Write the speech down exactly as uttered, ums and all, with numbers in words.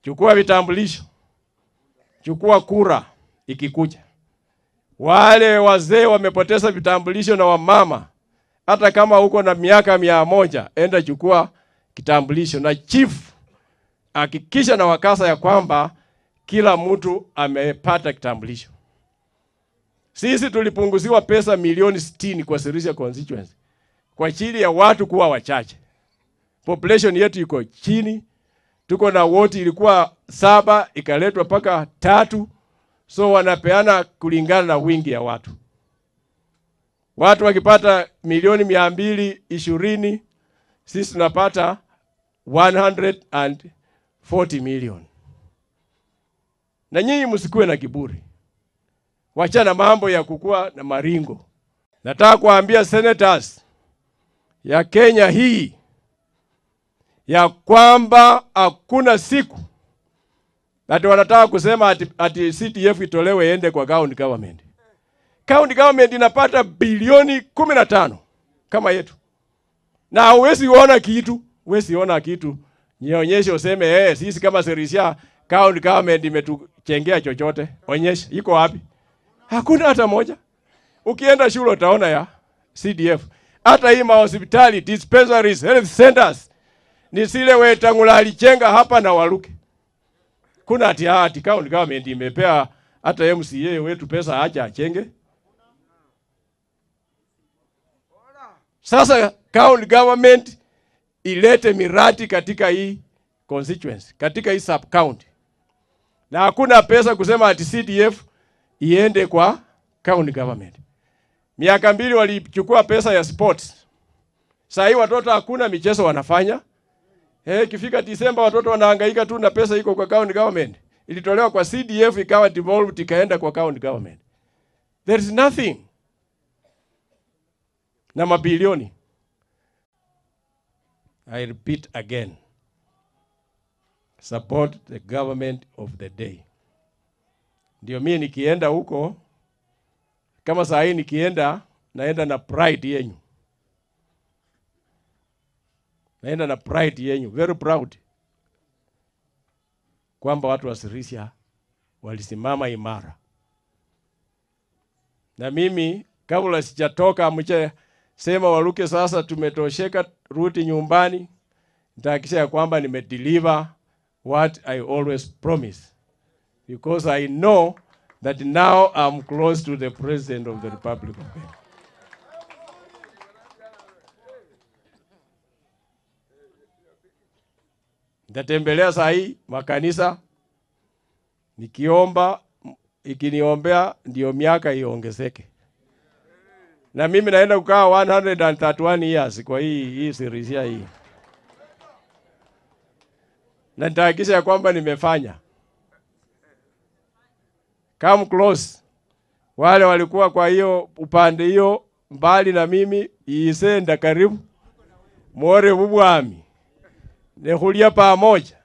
chukua vitambulisho, chukua kura ikikuja. Wale wazee wamepoteza vitambulisho na wamama, hata kama uko na miaka mia moja, enda chukua kitambulisho, na chief hakikisha na wakasa ya kwamba kila mtu amepata kitambulisho. Sisi tulipunguziwa pesa milioni sitini kwa Sirisia constituency kwa ajili ya watu kuwa wachache. Population yetu iko chini, tuko na woti ilikuwa saba ikaletwa paka tatu, so wanapeana kulingana na wingi ya watu. Watu wakipata milioni mia mbili ishirini, sisi tunapata one hundred forty million. Na nyinyi msikuwe na kiburi. Wachana mambo ya kukua na Maringo. Nataka kuambia senators ya Kenya hii ya kwamba hakuna siku ati wanataka kusema ati, ati C D F itolewe ende kwa county government. County government inapata bilioni kumi na tano kama yetu. Na huwezi ona kitu, huwezi ona kitu. Nionyeshe useme eh sisi kama Sirisia county government imetuchengea chochote. Onyesha iko wapi? Hakuna hata moja. Ukienda shule utaona ya C D F. Hata hii hospitali, dispensaries, health centers ni sile Wetangula alichenga hapa na Waluke. Kuna ati ati county government imepea hata M C A wetu pesa acha achenge. Sasa county government ilete miradi katika hii constituency, katika hii sub county. Na hakuna pesa kusema ati C D F iende kwa county government. Miaka mbili walichukua pesa ya sports. Sasa hii watoto hakuna michezo wanafanya. Eh, kifika Disemba watoto wanahangaika tu na pesa iko kwa county government. Ilitolewa kwa C D F ikawa devolved ikaenda kwa county government. There is nothing. Na mabilioni. I repeat again. Support the government of the day. Ndio mimi nikienda huko, kama saa hii nikienda, naenda na pride yenyu. Naenda na pride yenyu, very proud. Kwamba watu wa Sirisia walisimama imara. Na mimi kabla sijatoka mche sema Waluke sasa tumetosheka, rudi nyumbani. Nitahakikisha ya kwamba nimedeliver what I always promise. Because I know that now I'm close to the President of the Republic of Kenya. Nitatembelea saa hii makanisa nikiomba, ikiniombea ndio miaka iongezeke. Na mimi naenda kukaa one hundred thirty-one years kwa hii hii Sirisia hii. Na nitahakikisha kwamba nimefanya. Come close. Wale walikuwa kwa hiyo upande hiyo mbali na mimi isenda karibu. More bubwami. Nehulia pamoja.